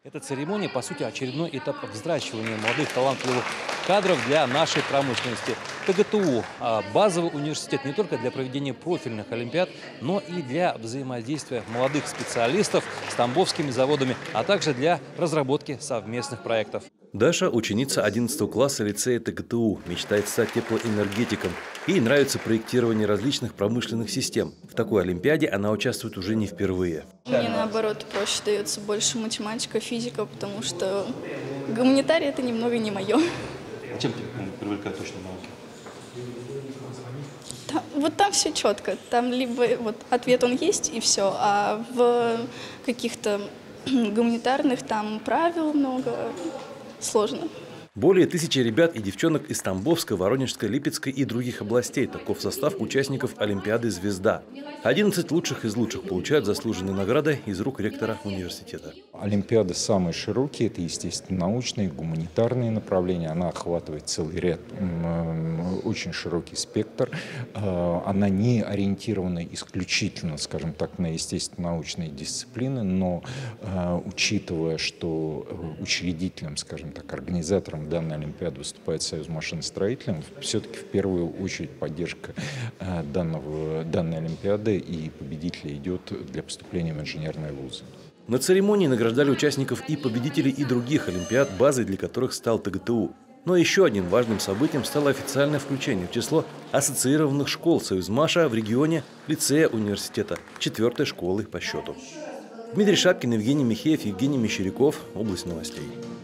Эта церемония, по сути, очередной этап взращивания молодых талантливых кадров для нашей промышленности. ТГТУ – базовый университет не только для проведения профильных олимпиад, но и для взаимодействия молодых специалистов с тамбовскими заводами, а также для разработки совместных проектов. Даша – ученица 11 класса лицея ТГТУ, мечтает стать теплоэнергетиком. Ей нравится проектирование различных промышленных систем. В такой олимпиаде она участвует уже не впервые. Мне, наоборот, проще дается больше математика, физика, потому что гуманитарий – это немного не мое. А чем тебя привлекают точно науки? Там все четко. Там либо ответ он есть и все, а в каких-то гуманитарных там правил много, сложно. Более 1000 ребят и девчонок из Тамбовской, Воронежской, Липецкой и других областей. Таков состав участников Олимпиады «Звезда». 11 лучших из лучших получают заслуженные награды из рук ректора университета. Олимпиады самые широкие, это, естественно, научные, гуманитарные направления. Она охватывает целый ряд, очень широкий спектр. Она не ориентирована исключительно, скажем так, на естественно-научные дисциплины, но учитывая, что учредителем, скажем так, организатором данной Олимпиады выступает Союз машиностроителей, все-таки в первую очередь поддержка данной Олимпиады и победителя идет для поступления в инженерные вузы. На церемонии награждали участников и победителей и других олимпиад, базой для которых стал ТГТУ. Но еще одним важным событием стало официальное включение в число ассоциированных школ Союзмаша в регионе лицея университета, 4-й школы по счету. Дмитрий Шапкин, Евгений Михеев, Евгений Мещеряков. Область новостей.